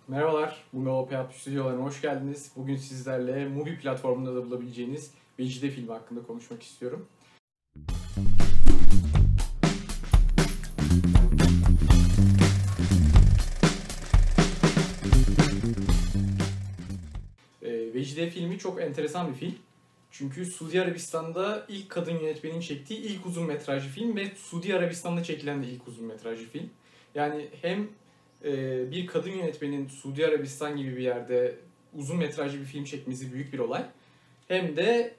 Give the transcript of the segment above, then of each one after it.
Merhabalar, Bungalov P60 stüdyolarına hoş geldiniz. Bugün sizlerle Mubi platformunda da bulabileceğiniz Vecide filmi hakkında konuşmak istiyorum. Vecide filmi çok enteresan bir film. Çünkü Suudi Arabistan'da ilk kadın yönetmenin çektiği ilk uzun metrajlı film ve Suudi Arabistan'da çekilen de ilk uzun metrajlı film. Yani hem bir kadın yönetmenin Suudi Arabistan gibi bir yerde uzun metrajlı bir film çekmesi büyük bir olay. Hem de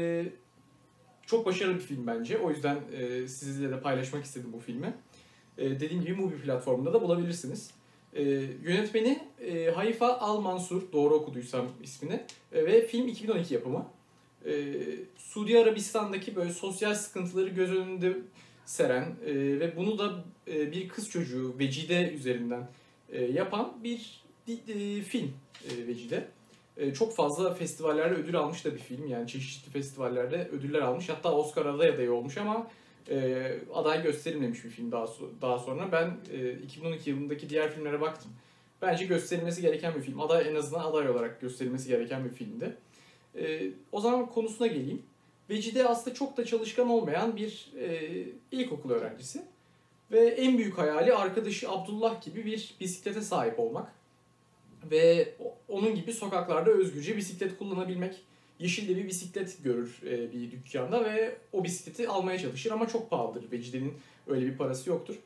çok başarılı bir film bence. O yüzden sizinle de paylaşmak istedim bu filmi. Dediğim gibi Mubi platformunda da bulabilirsiniz. Yönetmeni Haifa Al Mansur, doğru okuduysam ismini. Ve film 2012 yapımı. Suudi Arabistan'daki böyle sosyal sıkıntıları göz önünde seren ve bunu da bir kız çocuğu Vecide üzerinden yapan bir film Vecide. Çok fazla festivallerde ödül almış da bir film. Yani çeşitli festivallerde ödüller almış. Hatta Oscar adayı olmuş ama aday gösterilmemiş bir film daha sonra. Ben 2012 yılındaki diğer filmlere baktım. Bence gösterilmesi gereken bir film. En azından aday olarak gösterilmesi gereken bir filmdi. O zaman konusuna geleyim. Vecide aslında çok da çalışkan olmayan bir ilkokul öğrencisi. Ve en büyük hayali arkadaşı Abdullah gibi bir bisiklete sahip olmak. Ve onun gibi sokaklarda özgürce bisiklet kullanabilmek. Yeşilde bir bisiklet görür bir dükkanda ve o bisikleti almaya çalışır ama çok pahalıdır. Vecide'nin öyle bir parası yoktur.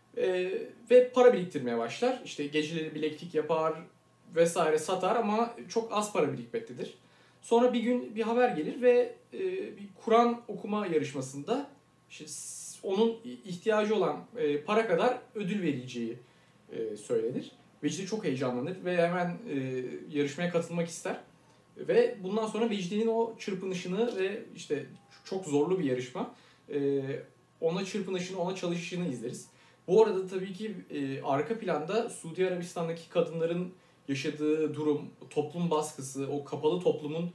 Ve para biriktirmeye başlar. İşte geceleri bileklik yapar vesaire satar ama çok az para birikmektedir. Sonra bir gün bir haber gelir ve bir Kur'an okuma yarışmasında işte onun ihtiyacı olan para kadar ödül verileceği söylenir. Vecdi çok heyecanlanır ve hemen yarışmaya katılmak ister. Ve bundan sonra Vecdi'nin o çırpınışını ve işte çok zorlu bir yarışma. Ona çırpınışını, ona çalışışını izleriz. Bu arada tabii ki arka planda Suudi Arabistan'daki kadınların yaşadığı durum, toplum baskısı, o kapalı toplumun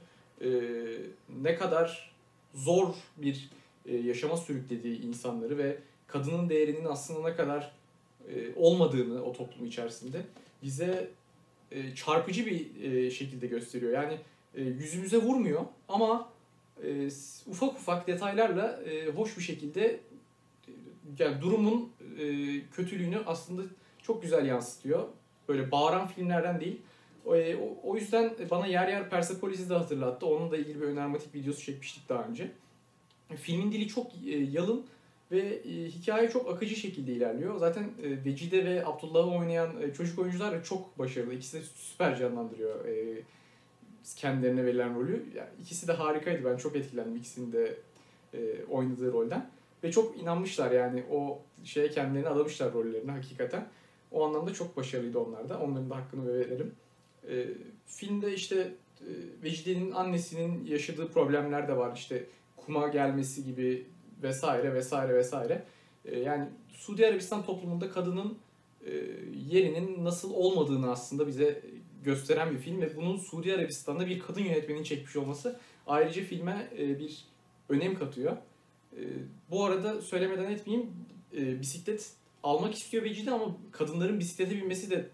ne kadar zor bir yaşama sürüklediği insanları ve kadının değerinin aslında ne kadar olmadığını o toplum içerisinde bize çarpıcı bir şekilde gösteriyor. Yani yüzümüze vurmuyor ama ufak ufak detaylarla hoş bir şekilde yani durumun kötülüğünü aslında çok güzel yansıtıyor. Böyle bağıran filmlerden değil. O yüzden bana yer yer Persepolis'i de hatırlattı. Onunla ilgili bir önermatik videosu çekmiştik daha önce. Filmin dili çok yalın ve hikaye çok akıcı şekilde ilerliyor. Zaten Vecide ve Abdullah'ı oynayan çocuk oyuncular da çok başarılı. İkisi de süper canlandırıyor kendilerine verilen rolü. Yani ikisi de harikaydı. Ben çok etkilendim ikisinin de oynadığı rolden. Ve çok inanmışlar yani o şeye kendilerini adamışlar rollerine hakikaten. O anlamda çok başarılıydı onlar da. Onların da hakkını verelim. Filmde işte Vecide'nin annesinin yaşadığı problemler de var. İşte kuma gelmesi gibi vesaire vesaire vesaire. Yani Suudi Arabistan toplumunda kadının yerinin nasıl olmadığını aslında bize gösteren bir film ve bunun Suudi Arabistan'da bir kadın yönetmenin çekmiş olması ayrıca filme bir önem katıyor. Bu arada söylemeden etmeyeyim, bisiklet almak istiyor Vecide ama kadınların bisiklete binmesi de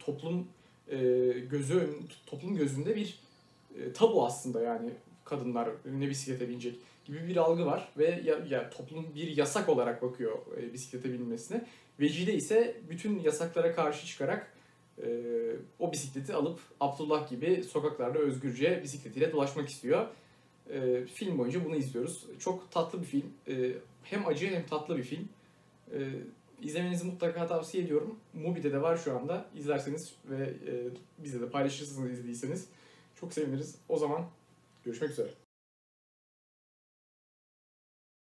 toplum gözünde bir tabu aslında yani kadınlar ne bisiklete binecek gibi bir algı var ve toplum bir yasak olarak bakıyor bisiklete binmesine. Vecide ise bütün yasaklara karşı çıkarak o bisikleti alıp Abdullah gibi sokaklarda özgürce bisikletiyle dolaşmak istiyor. Film boyunca bunu izliyoruz. Çok tatlı bir film. Hem acı hem tatlı bir film. İzlemenizi mutlaka tavsiye ediyorum. Mubi'de de var şu anda. İzlerseniz ve bizle de paylaşırsınız izlediyseniz çok seviniriz. O zaman görüşmek üzere.